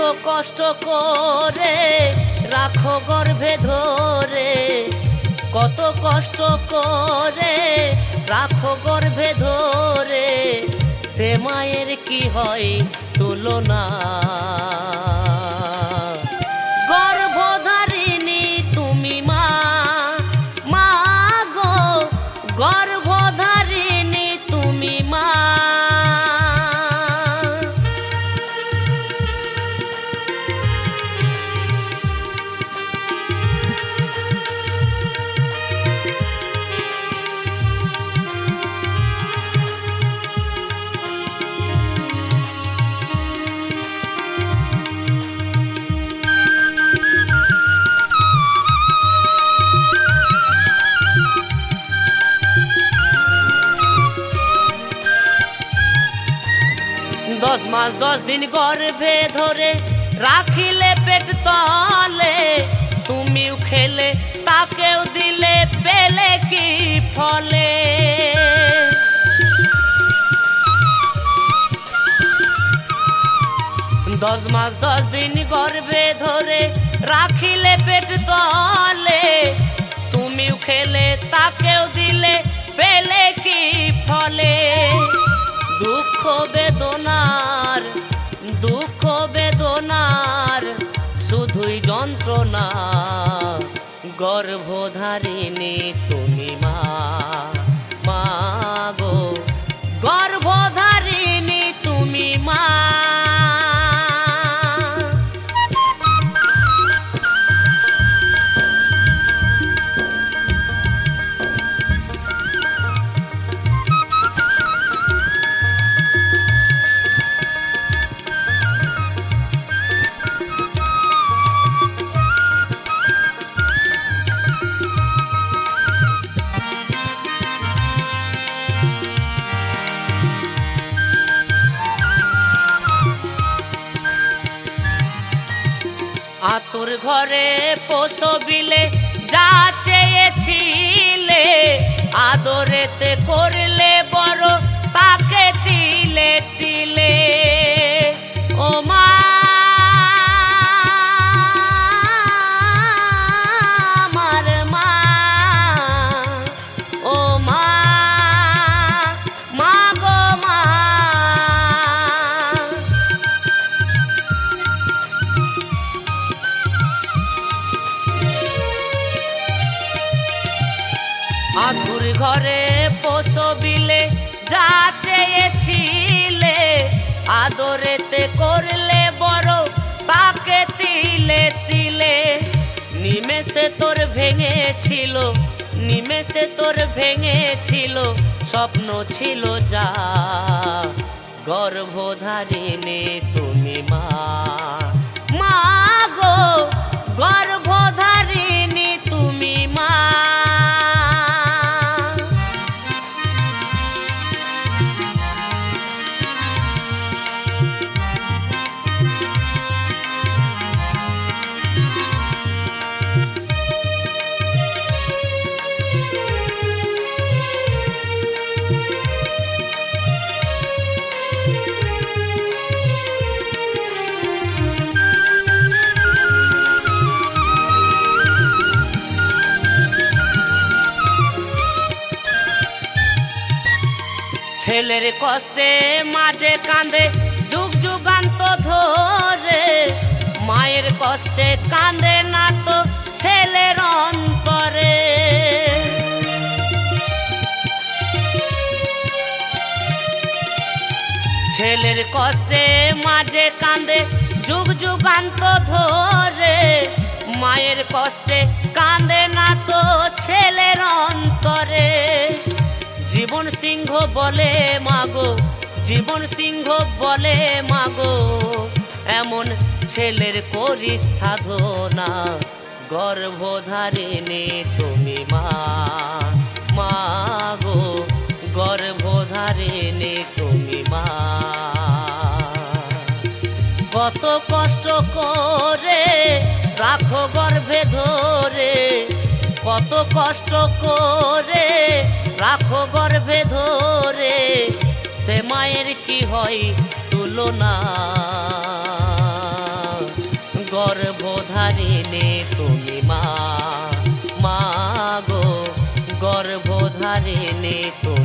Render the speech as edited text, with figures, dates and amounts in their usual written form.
কষ্ট করে রাখো গর্ভে ধরে, কত কষ্ট করে রাখো গর্ভে ধরে, সে মায়ের কি হয় তুলনা। গর্ভধারিণী তুমি মা, মা গো গর্ভধারিণী তুমি মা। 10 মাস 10 দিন গর্ভে ধরে রাখিলে পেট তলে, তুমিও খেলে তাকেও দিলে, পেলে কি ফলে। 10 মাস 10 দিন গর্ভে ধরে রাখিলে পেট তলে, তুমিও খেলে তাকেও দিলে, পেলে কি ফলে। দুঃখ বেদনার, দুঃখ বেদনার শুধুই যন্ত্রণা, গর্ভধারিণী তুমি মা, মা গো গর্ভধারিণী তুমি মা। আতুর ঘরে পোষবিলে যা চেয়েছিলে, আদরেতে করলে বড় তাকে তিলে তিলে। ও মা আমার মা, ও মা, মা গো মা। আতুর ঘরে পোষবিলে যা চেয়েছিলে, আদরেতে করলে বড় তাকে তিলে তিলে। নিমেষে তোর ভেঙেছিল, নিমেষে তোর ভেঙেছিল স্বপ্ন ছিল যা, গর্ভধারিণী তুমি মা, মা গো গর্ভধারিণী তুমি মা। ছেলের কষ্টে মাঝে কাঁদে যুগ যুগান্ত ধরে, মায়ের কষ্টে কাঁদে না তো ছেলের অন্তরে। ছেলের কষ্টে মাঝে কাঁদে যুগ যুগান্ত ধরে, মায়ের কষ্টে কাঁদে না তো ছেলের অন্তরে। জীবন সিংহ বলে মাগো, জীবন সিংহ বলে মাগো, এমন ছেলের করি সাধনা, গর্ভধারিণী তুমি মা, মা গো গর্ভধারিণী তুমি মা। কত কষ্ট করে রাখো গর্ভে ধরে, কত কষ্ট করে রাখো গর্ভে ধরে, সে মায়ের কি হয় তুলনা। গর্ভধারিণী তুমি।